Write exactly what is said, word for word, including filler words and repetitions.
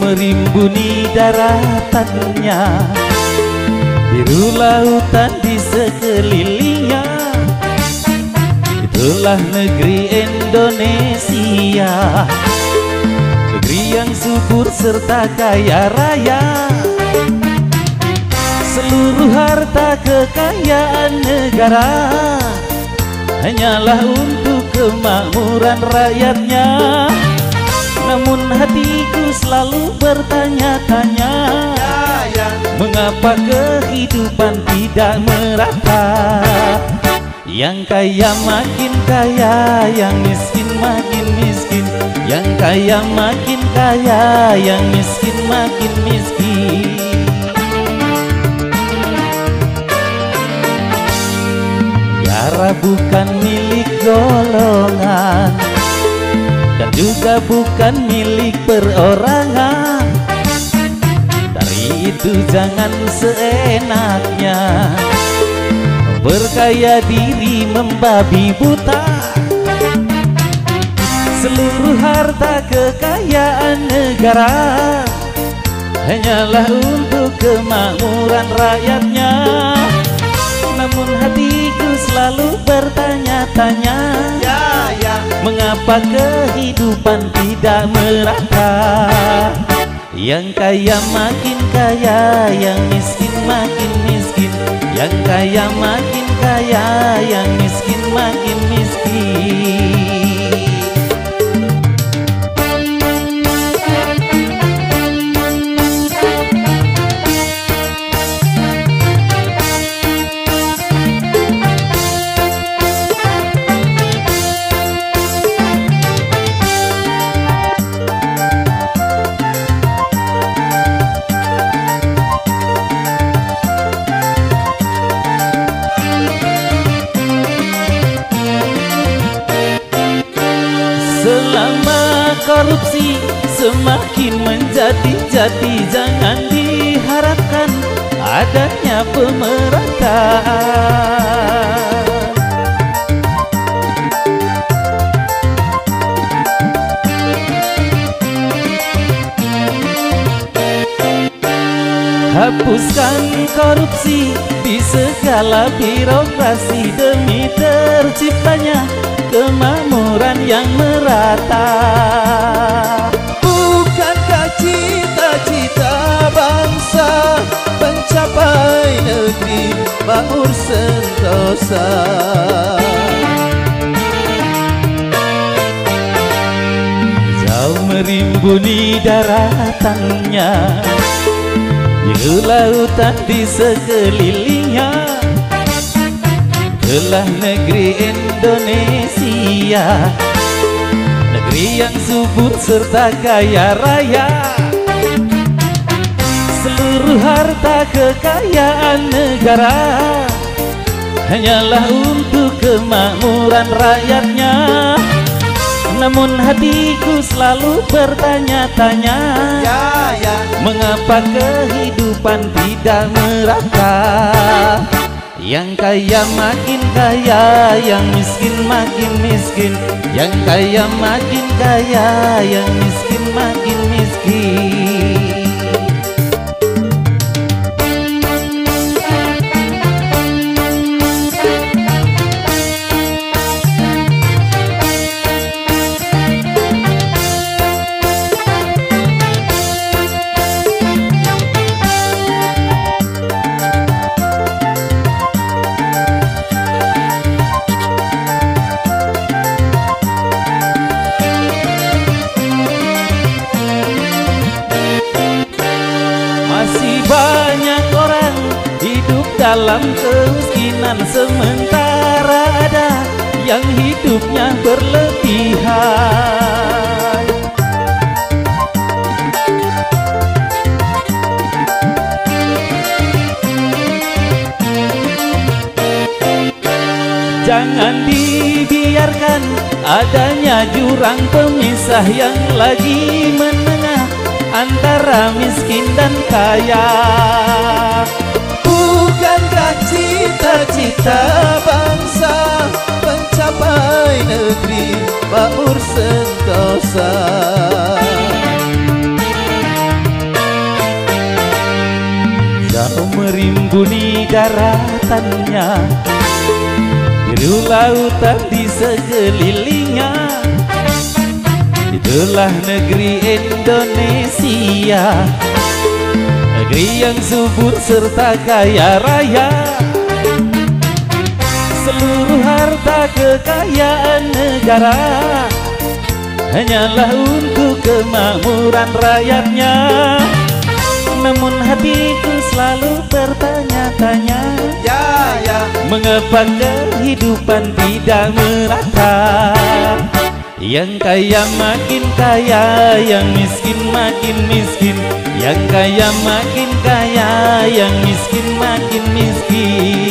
merimbuni daratannya, biru lautan di sekelilingnya. Itulah negeri Indonesia, negeri yang subur serta kaya raya. Seluruh harta kekayaan negara hanyalah untuk kemakmuran rakyatnya. Namun hatiku selalu bertanya-tanya, mengapa kehidupan tidak merata? Yang kaya makin kaya, yang miskin makin miskin. Yang kaya makin kaya, yang miskin makin miskin. Negara bukan milik golongan, dan juga bukan milik perorangan. Dari itu jangan seenaknya berkaya diri membabi buta. Seluruh harta kekayaan negara hanyalah untuk kemakmuran rakyatnya. Namun hatiku selalu bertanya-tanya, ya, ya, mengapa kehidupan tidak merata? Yang kaya makin kaya, yang miskin makin miskin. Yang kaya makin kaya, yang miskin makin miskin. Selama korupsi semakin menjadi-jadi, jangan diharapkan adanya pemerataan. Hapuskan korupsi di segala birokrasi demi terciptanya kemakmuran yang merata. Bukankah cita-cita bangsa mencapai negeri makmur sentosa? Jauh merimbuni daratannya, biru lautan di sekelilingnya. Itulah negeri Indonesia, negeri yang subur serta kaya raya. Seluruh harta kekayaan negara hanyalah untuk kemakmuran rakyatnya. Namun hatiku selalu bertanya-tanya, ya, ya, mengapa kehidupan tidak merata? Yang kaya makin kaya, yang miskin makin miskin. Yang kaya makin kaya, yang miskin makin miskin. Banyak orang hidup dalam kemiskinan, sementara ada yang hidupnya berlebihan. Jangan dibiarkan adanya jurang pemisah yang lagi menengah antara miskin dan kaya. Bukankah cita-cita bangsa mencapai negeri makmur sentosa? mengguni daratannya, biru lautan di sekelilingnya. Itulah negeri Indonesia, negeri yang subur serta kaya raya. Seluruh harta kekayaan negara hanyalah untuk kemakmuran rakyatnya. Namun hatiku selalu bertanya-tanya, Ya, ya, mengapa kehidupan tidak merata? Yang kaya makin kaya, yang miskin makin miskin. Yang kaya makin kaya, yang miskin makin miskin.